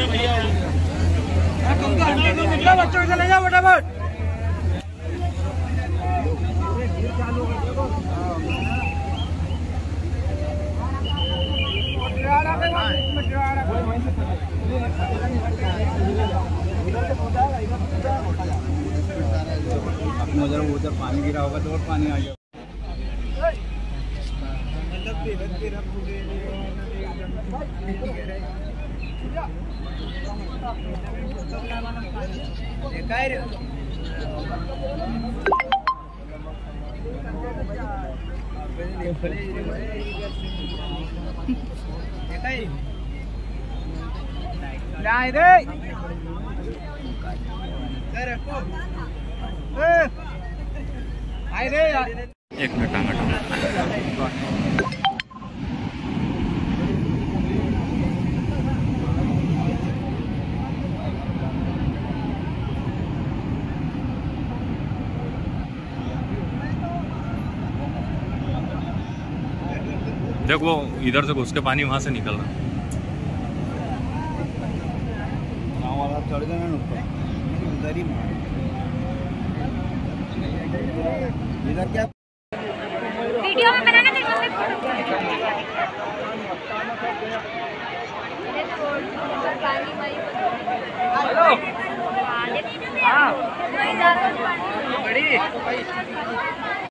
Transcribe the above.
बच्चों चले जाओ फटाफट। उधर पानी गिरा होगा तो और पानी आ गया। एक मिनट टांगा टांगा। देख वो इधर से घुस के पानी वहां से निकल रहा। चढ़ गए उधर ही इधर क्या वीडियो में बनाना हेलो हाँ बड़ी